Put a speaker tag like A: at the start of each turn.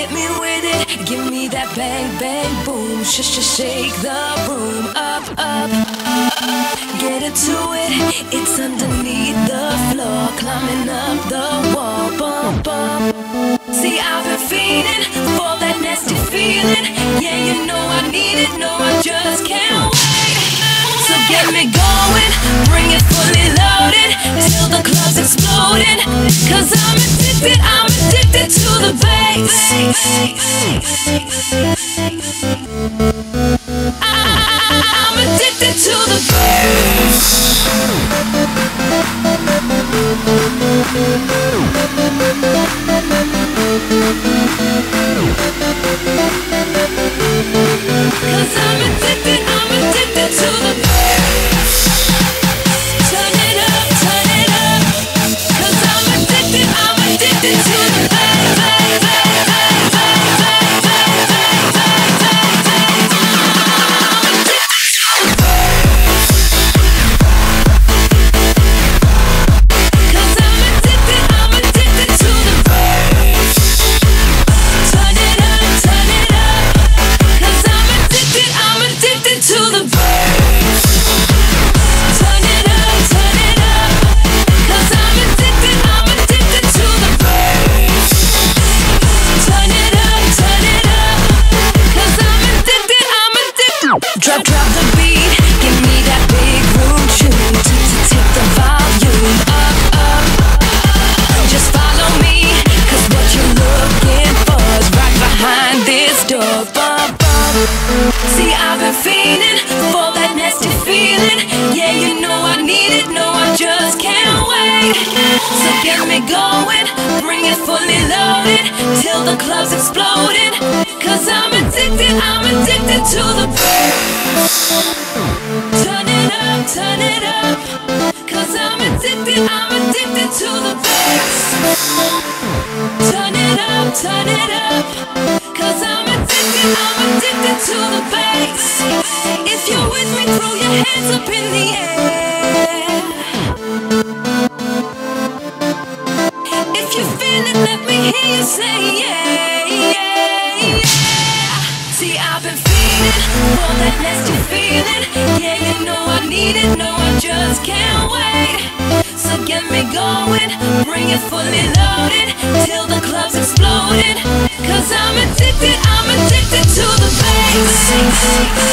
A: hit me with it, give me that bang, bang, boom. Shake the room up, up. Get into it, it's underneath the floor, climbing up the wall, bump, bump. See, I've been feeding for that nasty feeling. Yeah, you know I need it, no, I just can't wait. So get me going, bring it fully loaded, till the club's exploding. Cause I'm addicted to the bass. I'm addicted to the bass. Cause I'm addicted to the bass. Turn it up, turn it up. Cause I'm addicted to the bass. Drop the beat, give me that big room tune to take the volume up, up. Just follow me, cause what you're looking for is right behind this door, bump, bump. See, I've been feeling for that nasty feeling. Yeah, you know I need it, no, I just can't wait. So get me going, bring it fully loaded, till the club's exploding. Cause I'm addicted to the bass. Turn it up, cause I'm addicted to the bass. Turn it up, cause I'm addicted to the bass. If you're with me, throw your hands up in the air. If you feel it, let me hear you say yeah, yeah, yeah. See, I've been feeling for that nasty feeling. Yeah, you know I need it, no, I just can't wait. So get me going, bring it fully loaded, till the club's exploding. Cause I'm addicted to the bass.